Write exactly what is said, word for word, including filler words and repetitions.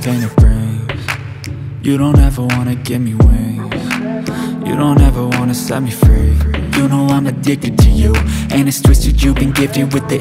pain it brings. You don't ever wanna give me wings. You don't ever wanna set me free. You know I'm addicted to you, and it's twisted, you've been gifted with the